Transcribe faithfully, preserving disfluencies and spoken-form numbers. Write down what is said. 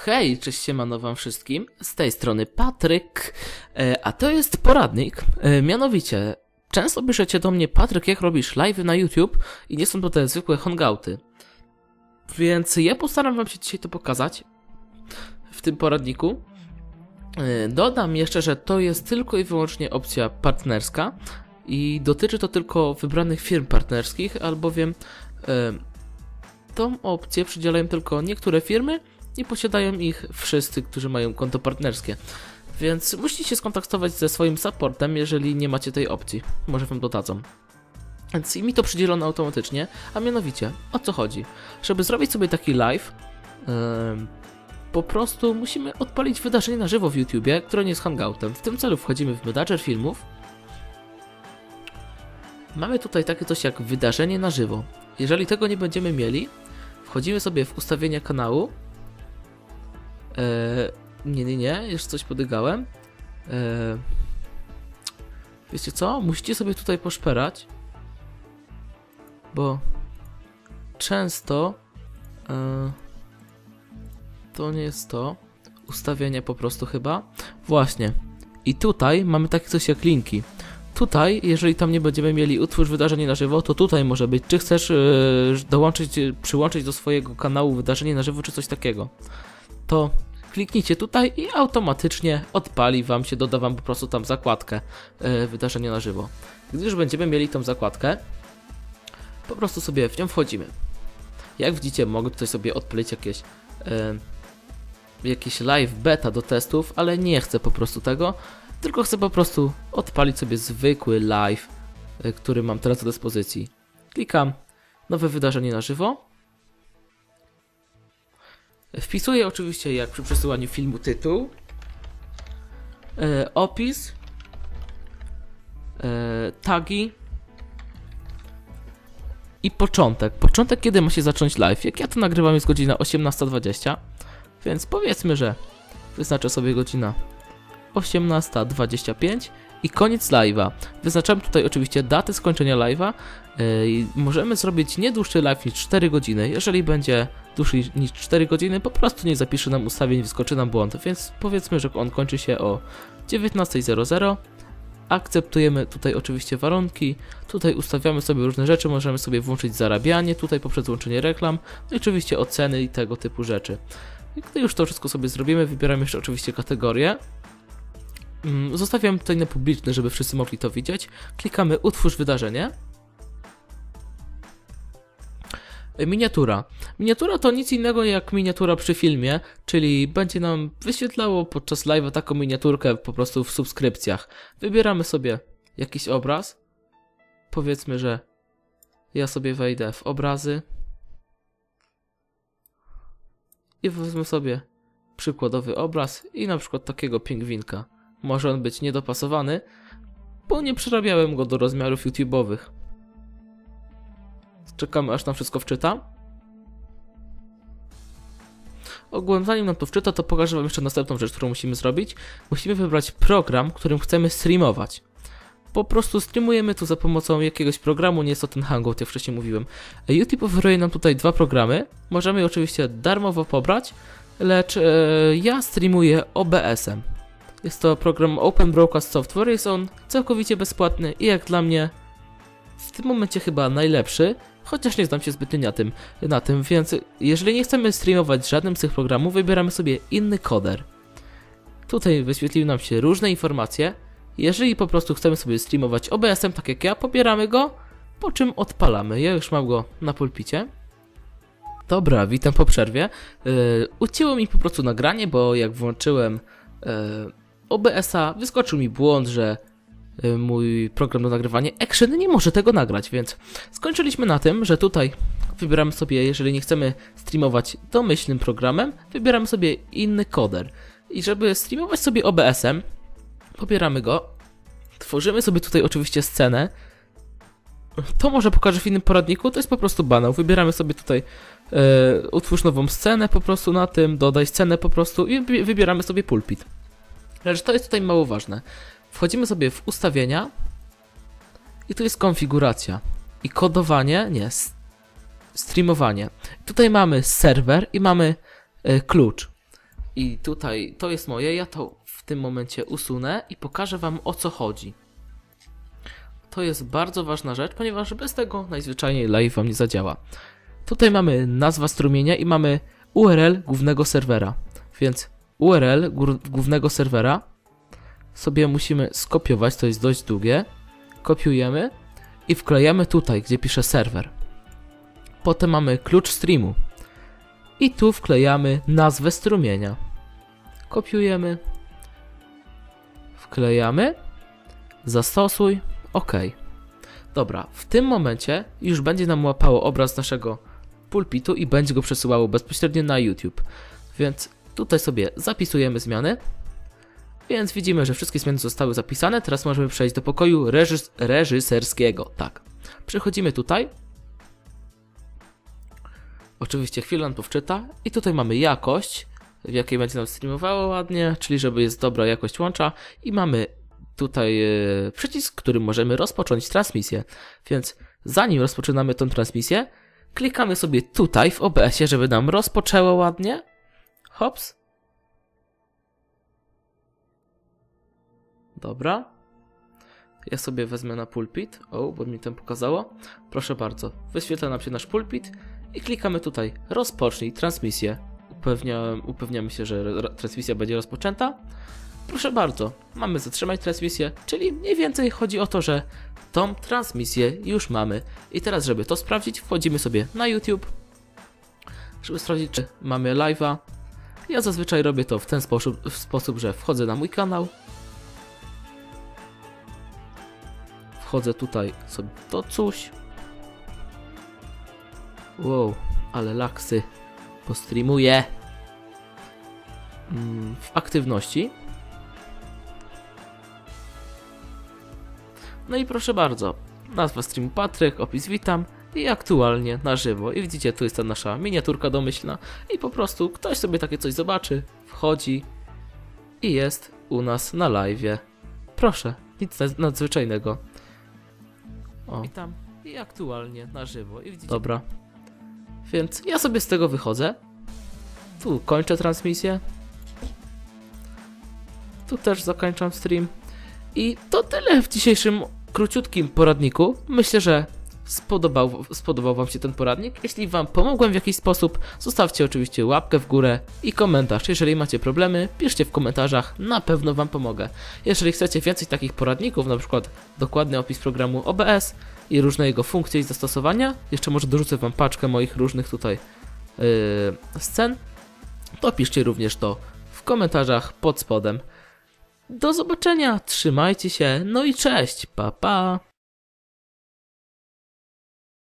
Hej, cześć, siemano wam wszystkim, z tej strony Patryk, e, a to jest poradnik, e, mianowicie często piszecie do mnie: Patryk, jak robisz live'y na YouTube i nie są to te zwykłe hangouty, więc ja postaram wam się dzisiaj to pokazać w tym poradniku. E, dodam jeszcze, że to jest tylko i wyłącznie opcja partnerska i dotyczy to tylko wybranych firm partnerskich, albowiem e, tą opcję przydzielają tylko niektóre firmy i posiadają ich wszyscy, którzy mają konto partnerskie. Więc musicie się skontaktować ze swoim supportem, jeżeli nie macie tej opcji. Może wam dodadzą. Więc mi to przydzielono automatycznie, a mianowicie, o co chodzi? Żeby zrobić sobie taki live, yy, po prostu musimy odpalić wydarzenie na żywo w YouTubie, które nie jest hangoutem. W tym celu wchodzimy w menadżer filmów. Mamy tutaj takie coś jak wydarzenie na żywo. Jeżeli tego nie będziemy mieli, wchodzimy sobie w ustawienia kanału. Eee, nie, nie, nie, jeszcze coś podygałem. Eee, wiecie co? Musicie sobie tutaj poszperać, bo często eee, to nie jest to. Ustawienia po prostu chyba. Właśnie. I tutaj mamy takie coś jak linki. Tutaj, jeżeli tam nie będziemy mieli utwórz wydarzenie na żywo, to tutaj może być, czy chcesz yy, dołączyć, przyłączyć do swojego kanału wydarzenie na żywo, czy coś takiego. To kliknijcie tutaj i automatycznie odpali wam się, doda wam po prostu tam zakładkę yy, wydarzenia na żywo. Gdy już będziemy mieli tą zakładkę, po prostu sobie w nią wchodzimy. Jak widzicie, mogę tutaj sobie odpalić jakieś, yy, jakieś live beta do testów, ale nie chcę po prostu tego. Tylko chcę po prostu odpalić sobie zwykły live, który mam teraz do dyspozycji. Klikam nowe wydarzenie na żywo. Wpisuję oczywiście, jak przy przesyłaniu filmu, tytuł, e, opis, e, tagi i początek. Początek, kiedy ma się zacząć live. Jak ja to nagrywam, jest godzina osiemnasta dwadzieścia, więc powiedzmy, że wyznaczę sobie godzina osiemnasta dwadzieścia pięć i koniec live'a. Wyznaczamy tutaj oczywiście datę skończenia live'a. Yy, możemy zrobić nie dłuższy live niż cztery godziny. Jeżeli będzie dłuższy niż cztery godziny, po prostu nie zapisze nam ustawień, wyskoczy nam błąd. Więc powiedzmy, że on kończy się o dziewiętnasta zero zero. Akceptujemy tutaj oczywiście warunki. Tutaj ustawiamy sobie różne rzeczy. Możemy sobie włączyć zarabianie, tutaj poprzez łączenie reklam. No i oczywiście oceny i tego typu rzeczy. I gdy już to wszystko sobie zrobimy, wybieramy jeszcze oczywiście kategorię. Zostawiam tutaj na publiczny, żeby wszyscy mogli to widzieć. Klikamy utwórz wydarzenie. Miniatura. Miniatura to nic innego jak miniatura przy filmie, czyli będzie nam wyświetlało podczas live'a taką miniaturkę po prostu w subskrypcjach. Wybieramy sobie jakiś obraz. Powiedzmy, że ja sobie wejdę w obrazy i wezmę sobie przykładowy obraz i na przykład takiego pingwinka. Może on być niedopasowany, bo nie przerabiałem go do rozmiarów YouTube'owych. Czekamy, aż nam wszystko wczyta. Ogólnie, zanim nam to wczyta, to pokażę wam jeszcze następną rzecz, którą musimy zrobić. Musimy wybrać program, którym chcemy streamować. Po prostu streamujemy tu za pomocą jakiegoś programu, nie jest to ten Hangout, jak wcześniej mówiłem. YouTube oferuje nam tutaj dwa programy. Możemy je oczywiście darmowo pobrać, lecz e, ja streamuję O B S-em. Jest to program Open Broadcast Software, jest on całkowicie bezpłatny i jak dla mnie w tym momencie chyba najlepszy, chociaż nie znam się zbytnio na tym, na tym, więc jeżeli nie chcemy streamować żadnym z tych programów, wybieramy sobie inny koder. Tutaj wyświetliły nam się różne informacje. Jeżeli po prostu chcemy sobie streamować O B S-em, tak jak ja, pobieramy go, po czym odpalamy. Ja już mam go na pulpicie. Dobra, witam po przerwie. Yy, ucięło mi po prostu nagranie, bo jak włączyłem yy, O B S-a, wyskoczył mi błąd, że yy, mój program do nagrywania Action nie może tego nagrać, więc skończyliśmy na tym, że tutaj wybieramy sobie, jeżeli nie chcemy streamować domyślnym programem, wybieramy sobie inny koder. I żeby streamować sobie O B S-em, pobieramy go, tworzymy sobie tutaj oczywiście scenę. To może pokażę w innym poradniku, to jest po prostu banał. Wybieramy sobie tutaj yy, utwórz nową scenę po prostu na tym, dodaj scenę po prostu i wybieramy sobie pulpit. Lecz to jest tutaj mało ważne. Wchodzimy sobie w ustawienia i tu jest konfiguracja i kodowanie, nie, streamowanie. Tutaj mamy serwer i mamy yy, klucz. I tutaj to jest moje, ja to w tym momencie usunę i pokażę wam, o co chodzi. To jest bardzo ważna rzecz, ponieważ bez tego najzwyczajniej live wam nie zadziała. Tutaj mamy nazwa strumienia i mamy U R L głównego serwera. Więc U R L głównego serwera sobie musimy skopiować, to jest dość długie. Kopiujemy i wklejamy tutaj, gdzie pisze serwer. Potem mamy klucz streamu. I tu wklejamy nazwę strumienia. Kopiujemy. Wklejamy. Zastosuj. OK. Dobra, w tym momencie już będzie nam łapało obraz naszego pulpitu i będzie go przesyłało bezpośrednio na YouTube. Więc tutaj sobie zapisujemy zmiany. Więc widzimy, że wszystkie zmiany zostały zapisane. Teraz możemy przejść do pokoju reżys reżyserskiego. Tak. Przechodzimy tutaj. Oczywiście chwilę nam to wczyta. I tutaj mamy jakość, w jakiej będzie nam streamowało ładnie, czyli żeby jest dobra jakość łącza. I mamy tutaj yy, przycisk, którym możemy rozpocząć transmisję. Więc zanim rozpoczynamy tą transmisję, klikamy sobie tutaj w O B S-ie, żeby nam rozpoczęło ładnie. Hops. Dobra. Ja sobie wezmę na pulpit. O, bo mi tam pokazało. Proszę bardzo. Wyświetla nam się nasz pulpit i klikamy tutaj rozpocznij transmisję. Upewnia, upewniamy się, że transmisja będzie rozpoczęta. Proszę bardzo. Mamy zatrzymać transmisję, czyli mniej więcej chodzi o to, że tą transmisję już mamy. I teraz, żeby to sprawdzić, wchodzimy sobie na YouTube, żeby sprawdzić, czy mamy live'a. Ja zazwyczaj robię to w ten sposób, w sposób, że wchodzę na mój kanał. Wchodzę tutaj sobie to coś. Wow, ale laksy. Postreamuję. W aktywności. No i proszę bardzo. Nazwa streamu Patryk, opis witam i aktualnie na żywo. I widzicie, tu jest ta nasza miniaturka domyślna. I po prostu ktoś sobie takie coś zobaczy, wchodzi i jest u nas na live'ie. Proszę, nic nadzwyczajnego. O. Witam i aktualnie na żywo. I widzicie... Dobra. Więc ja sobie z tego wychodzę. Tu kończę transmisję. Tu też zakończam stream. I to tyle w dzisiejszym króciutkim poradniku. Myślę, że spodobał, spodobał wam się ten poradnik. Jeśli wam pomogłem w jakiś sposób, zostawcie oczywiście łapkę w górę i komentarz. Jeżeli macie problemy, piszcie w komentarzach, na pewno wam pomogę. Jeżeli chcecie więcej takich poradników, na przykład dokładny opis programu O B S i różne jego funkcje i zastosowania, jeszcze może dorzucę wam paczkę moich różnych tutaj yy, scen, to piszcie również to w komentarzach pod spodem. Do zobaczenia, trzymajcie się, no i cześć, pa pa!